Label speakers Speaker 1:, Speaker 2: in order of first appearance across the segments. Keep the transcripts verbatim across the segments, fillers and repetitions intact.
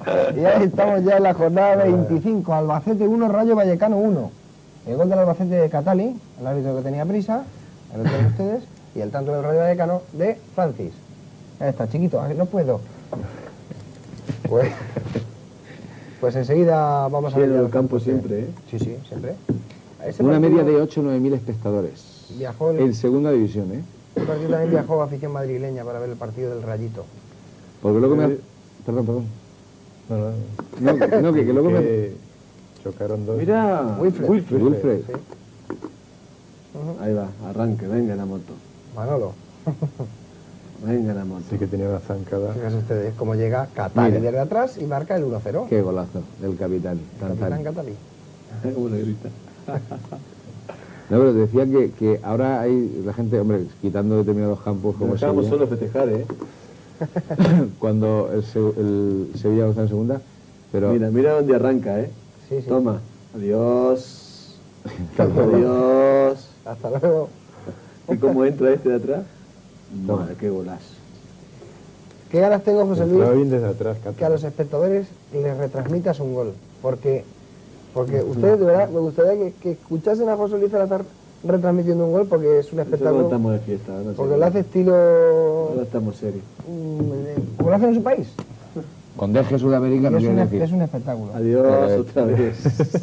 Speaker 1: Y ahí estamos ya en la jornada veinticinco. Albacete uno, Rayo Vallecano uno. El gol del Albacete de Catali, el árbitro que tenía prisa, el otro de ustedes, y el tanto del Rayo Vallecano de Francis. Ahí está, chiquito, no puedo. Pues, pues enseguida vamos a ver
Speaker 2: el campo siempre, ¿eh?
Speaker 1: Sí, sí, siempre. Ese
Speaker 3: Una media de ocho o nueve mil espectadores.
Speaker 1: Viajó el...
Speaker 3: En segunda división, ¿eh?
Speaker 1: El partido también viajó a afición madrileña para ver el partido del Rayito.
Speaker 3: Porque luego me... Perdón, perdón.
Speaker 4: No, no.
Speaker 3: No, que, no, que, que luego
Speaker 4: que
Speaker 3: me...
Speaker 4: chocaron dos.
Speaker 2: Mira,
Speaker 1: Wilfred.
Speaker 3: Wilfred. Wilfred.
Speaker 1: Sí. Uh-huh.
Speaker 2: Ahí va, arranque, venga la moto.
Speaker 1: Manolo.
Speaker 2: Venga la moto.
Speaker 4: Sí que tenía una zancada.
Speaker 1: Fíjense ustedes cómo llega Catali desde atrás y marca el uno cero.
Speaker 3: Qué golazo del capitán.
Speaker 1: Capitán Catali.
Speaker 2: ¿Cómo le grita?
Speaker 3: No, pero te decía que, que ahora hay la gente, hombre, quitando determinados campos como
Speaker 2: Estábamos
Speaker 3: Sevilla,
Speaker 2: solo a festejar, ¿eh?
Speaker 3: cuando el, Se- el Sevilla está en segunda, pero
Speaker 2: Mira, mira dónde arranca, ¿eh?
Speaker 1: Sí, sí.
Speaker 2: Toma. Adiós. Adiós.
Speaker 1: Hasta luego.
Speaker 2: ¿Y cómo entra este de atrás? Madre, qué golazo.
Speaker 1: ¿Qué ganas tengo, José
Speaker 4: Entraba
Speaker 1: Luis,
Speaker 4: bien desde atrás, Cata.
Speaker 1: que a los espectadores les retransmitas un gol? Porque, porque ustedes, de verdad, me gustaría que, que escuchasen a José Luis Salazar retransmitiendo un gol, porque es un
Speaker 2: Eso no
Speaker 1: espectáculo.
Speaker 2: estamos de fiesta, no sé.
Speaker 1: Porque lo hace estilo...
Speaker 2: Ahora estamos serios.
Speaker 1: mm, como lo hacen en su país.
Speaker 3: con deje Sudamérica no
Speaker 1: es,
Speaker 3: quiere
Speaker 1: un,
Speaker 3: decir.
Speaker 1: es un espectáculo.
Speaker 2: Adiós
Speaker 3: Eh,
Speaker 2: otra vez.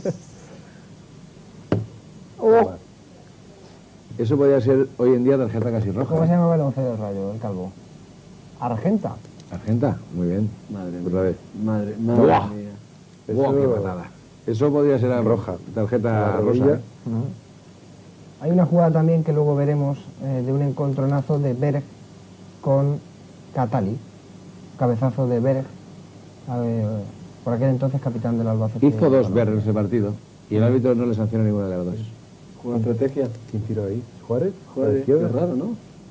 Speaker 1: Oh,
Speaker 3: Eso podría ser hoy en día tarjeta casi roja.
Speaker 1: ¿Cómo se llamaba el once del Rayo, el calvo? Argenta.
Speaker 3: Argenta, muy bien.
Speaker 2: Madre
Speaker 3: Otra
Speaker 2: mía.
Speaker 3: vez.
Speaker 2: Madre, madre
Speaker 3: Buah.
Speaker 2: mía.
Speaker 3: Buah, qué
Speaker 4: Eso-
Speaker 3: patada. Eso podría ser a-
Speaker 4: Roja.
Speaker 3: tarjeta
Speaker 4: La
Speaker 3: rosa.
Speaker 4: rodilla.
Speaker 3: ¿eh?
Speaker 1: Hay una jugada también que luego veremos eh, de un encontronazo de Berg con Catali. Cabezazo de Berg, a ver, por aquel entonces capitán del Albacete.
Speaker 3: Hizo dos ver en ese partido y el árbitro no le sancionó ninguna de las dos.
Speaker 2: ¿Una estrategia?
Speaker 4: ¿Quién tiró ahí? ¿Juárez? ¿A la
Speaker 2: Joder,
Speaker 4: izquierda?
Speaker 2: qué raro, ¿no?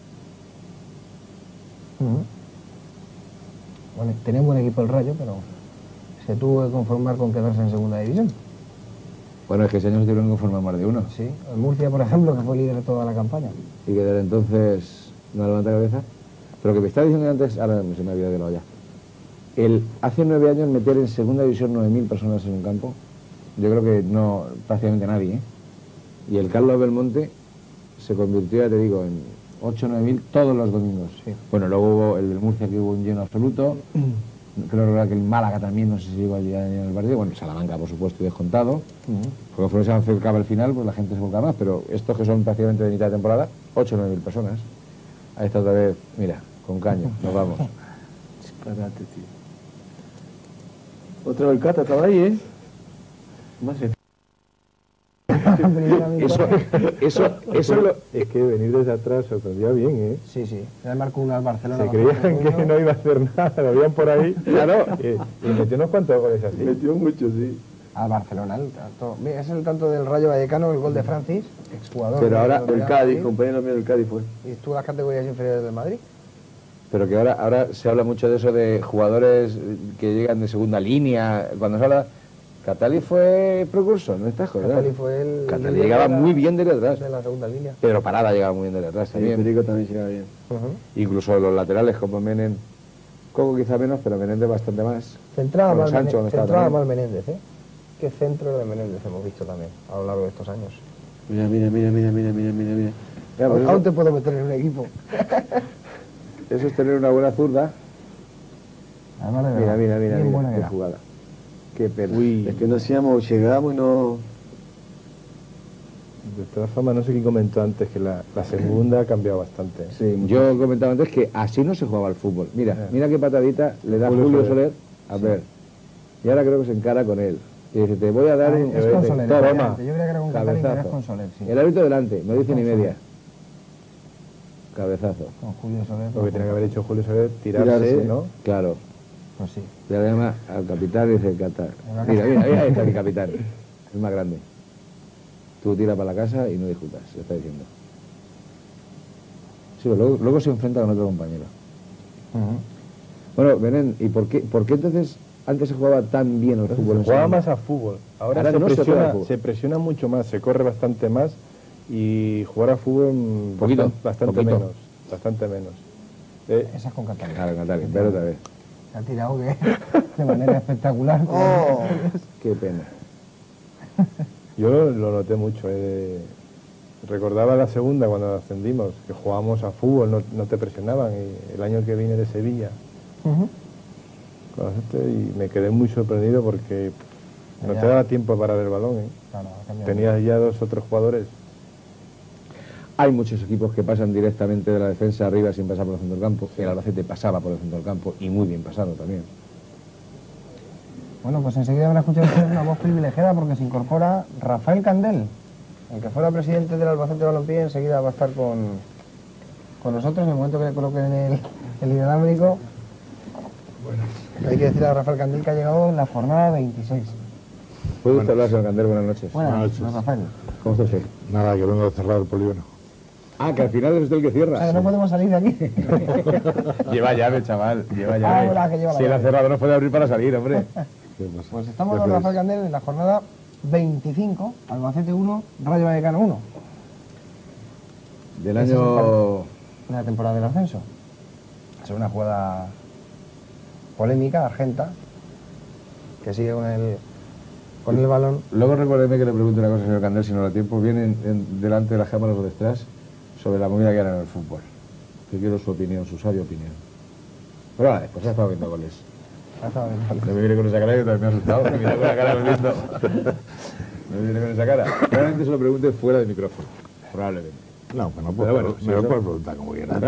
Speaker 1: Ujú. Bueno, tenía un buen equipo el Rayo, pero se tuvo que conformar con quedarse en segunda división.
Speaker 3: Bueno, es que ese año se tuvieron que conformar más de uno.
Speaker 1: Sí, el Murcia, por ejemplo, que fue líder de toda la campaña.
Speaker 3: Y que desde entonces no levanta cabeza. Pero que me estaba diciendo antes, ahora se me había de la olla. El, hace nueve años meter en segunda división nueve mil personas en un campo, yo creo que no, prácticamente nadie, ¿eh? Y el Carlos Belmonte se convirtió, ya te digo, en ocho o nueve mil todos los domingos.
Speaker 1: Sí.
Speaker 3: Bueno, luego hubo el del Murcia, que hubo un lleno absoluto. Creo que el Málaga también, no sé si llegó allí en el partido. Bueno, Salamanca, por supuesto, y descontado. Porque fue se acercaba el final, pues la gente se volcaba más. Pero estos que son prácticamente de mitad de temporada, ocho o nueve mil personas. Ahí está otra vez, mira, con caño, nos vamos.
Speaker 2: Disparate, tío. Otro del Cata estaba ahí, ¿eh? Más se...
Speaker 3: Eso, eso, eso lo...
Speaker 4: Es que venir desde atrás sorprendía bien, ¿eh?
Speaker 1: Sí, sí. Le marcó una al Barcelona.
Speaker 4: Se creían que no iba a hacer nada, lo veían por ahí.
Speaker 3: Claro.
Speaker 4: Y, y metió unos cuantos goles así.
Speaker 2: Metió mucho, sí.
Speaker 1: Al Barcelona, el tanto. Mira, es el tanto del Rayo Vallecano, el gol de Francis, exjugador.
Speaker 3: Pero ahora
Speaker 1: del
Speaker 2: El
Speaker 1: Real
Speaker 2: Cádiz,
Speaker 1: Madrid.
Speaker 2: compañero mío del Cádiz fue.
Speaker 1: Y estuvo en las categorías inferiores del Madrid.
Speaker 3: Pero que ahora, ahora se habla mucho de eso de jugadores que llegan de segunda línea. Cuando se habla... Catali fue precursor, ¿no estás jodido?
Speaker 1: Catali fue el...
Speaker 3: Catali
Speaker 1: líder
Speaker 3: llegaba
Speaker 1: de la-
Speaker 3: muy bien desde atrás.
Speaker 1: De la segunda línea.
Speaker 3: Pedro Parada llegaba muy bien desde atrás
Speaker 2: Sí,
Speaker 3: también.
Speaker 2: Perico también llegaba bien.
Speaker 1: Ujú.
Speaker 3: Incluso los laterales como Menem, Coco quizá menos, pero Menéndez bastante más.
Speaker 1: Centraba,
Speaker 3: Bueno,
Speaker 1: mal,
Speaker 3: Sancho,
Speaker 1: Menéndez,
Speaker 3: ¿dónde estaba
Speaker 1: centraba
Speaker 3: también?
Speaker 1: mal Menéndez, ¿eh? Qué centro de Menéndez hemos visto también a lo largo de estos años.
Speaker 2: Mira, mira, mira, mira, mira, mira, mira, mira.
Speaker 3: Ya, pues
Speaker 1: Aún
Speaker 3: eso,
Speaker 1: te puedo meter en un equipo.
Speaker 3: eso es tener una buena zurda.
Speaker 1: Además de
Speaker 3: Mira,
Speaker 1: verdad,
Speaker 3: mira, mira,
Speaker 1: bien
Speaker 3: mira,
Speaker 1: buena
Speaker 3: qué
Speaker 1: era.
Speaker 3: jugada. Qué pena.
Speaker 2: Uy, es que no hacíamos, llegamos y no...
Speaker 4: De todas formas, no sé quién comentó antes que la, la segunda ha cambiado bastante.
Speaker 3: Sí, yo comentaba antes que así no se jugaba al fútbol. Mira,
Speaker 4: Eh.
Speaker 3: mira qué patadita le da
Speaker 4: Julio
Speaker 3: Julio,
Speaker 4: Soler.
Speaker 3: Soler. A ver. Y ahora creo que se encara con él. Y dice, te voy a dar
Speaker 1: Ah,
Speaker 3: un...
Speaker 1: es con Soler.
Speaker 3: Toma.
Speaker 1: efectivamente. Yo creía que era con Catali, pero es
Speaker 3: Cabezazo.
Speaker 1: con Soler, sí.
Speaker 3: El árbitro delante, no dice ni
Speaker 1: Con
Speaker 3: media.
Speaker 1: Soler.
Speaker 3: Cabezazo.
Speaker 1: Con Julio Soler.
Speaker 4: Lo que tenía que haber hecho Julio Soler, tirarse,
Speaker 2: Tirarse.
Speaker 4: ¿no?
Speaker 3: Claro.
Speaker 1: Pues sí.
Speaker 3: Le llama al capitán y dice el Qatar.
Speaker 1: va a
Speaker 3: Mira,
Speaker 1: casar.
Speaker 3: mira, mira, ahí está mi capitán. Es más grande. Tú tira para la casa y no discutas, le está diciendo. Sí, pero luego, luego se enfrenta con otro compañero.
Speaker 1: Ujú.
Speaker 3: Bueno, Belén, ¿y por qué, por qué entonces antes se jugaba tan bien el fútbol? en
Speaker 4: Se jugaba
Speaker 3: segunda?
Speaker 4: más a fútbol. Ahora,
Speaker 3: Ahora
Speaker 4: se,
Speaker 3: no se juega
Speaker 4: presiona,
Speaker 3: a fútbol.
Speaker 4: se presiona mucho más, se corre bastante más y jugar a fútbol mm,
Speaker 3: Poquito,
Speaker 4: bastan- bastante
Speaker 3: poquito.
Speaker 4: menos. Bastante menos. Eh,
Speaker 1: Esa es con Catali.
Speaker 3: Claro, Natalia, pero otra vez.
Speaker 1: Se ha tirado que, de manera espectacular.
Speaker 3: Oh, qué pena.
Speaker 4: Yo lo, lo noté mucho. Eh. Recordaba la segunda cuando ascendimos, que jugábamos a fútbol, no, no te presionaban. Y el año que vine de Sevilla,
Speaker 1: Uh-huh.
Speaker 4: y me quedé muy sorprendido porque no
Speaker 1: Ya.
Speaker 4: te daba tiempo para el balón. ¿eh?
Speaker 1: Claro, ha cambiado.
Speaker 4: Tenías ya dos o tres jugadores.
Speaker 3: Hay muchos equipos que pasan directamente de la defensa arriba sin pasar por el centro del campo. El Albacete pasaba por el centro del campo y muy bien pasado también.
Speaker 1: Bueno, pues enseguida van a escuchar ustedes una voz privilegiada porque se incorpora Rafael Candel, el que fuera presidente del Albacete Balompié. Enseguida va a estar con, con nosotros en el momento que le coloquen el, el inalámbrico. Hay que decir a Rafael Candel que ha llegado en la jornada veintiséis.
Speaker 3: ¿Puede usted hablar, señor Candel? Buenas noches.
Speaker 1: Buenas
Speaker 5: Buenas
Speaker 1: noches,
Speaker 5: noches.
Speaker 1: Rafael.
Speaker 3: ¿Cómo está usted?
Speaker 5: Nada, que vengo a cerrar el polígono.
Speaker 3: Ah, que al final es usted el que
Speaker 1: O sea,
Speaker 3: cierra.
Speaker 1: que no podemos salir de aquí.
Speaker 3: Lleva llave, chaval. Lleva
Speaker 1: Ah,
Speaker 3: llave.
Speaker 1: verdad que lleva la
Speaker 3: Si él ha
Speaker 1: llave.
Speaker 3: cerrado, no puede abrir para salir, hombre.
Speaker 5: ¿Qué pasa?
Speaker 1: Pues estamos con
Speaker 5: Gracias.
Speaker 1: Rafael Candel en la jornada veinticinco, Albacete uno, Rayo Vallecano uno,
Speaker 3: Del
Speaker 1: Ese es el
Speaker 3: año...
Speaker 1: en la temporada del ascenso. Es una jugada polémica, argenta, que sigue con el, con el balón.
Speaker 3: Luego recuérdeme que le pregunte una cosa, señor Candel, si no da tiempo. Viene en- en- delante de las cámaras o detrás sobre la movida que hay en el fútbol. Que quiero su opinión, su sabia opinión. Pero vale, pues ya estaba viendo goles.
Speaker 1: Ya está bien.
Speaker 3: No me viene con esa cara que también me ha asustado. Me mira con la cara volviendo. No me viene con esa cara. Probablemente se lo pregunte fuera de micrófono. Probablemente.
Speaker 5: No, pues no
Speaker 3: Pero
Speaker 5: puedo,
Speaker 3: bueno,
Speaker 5: me
Speaker 3: si
Speaker 5: lo
Speaker 3: eso-
Speaker 5: puedes preguntar como quieras.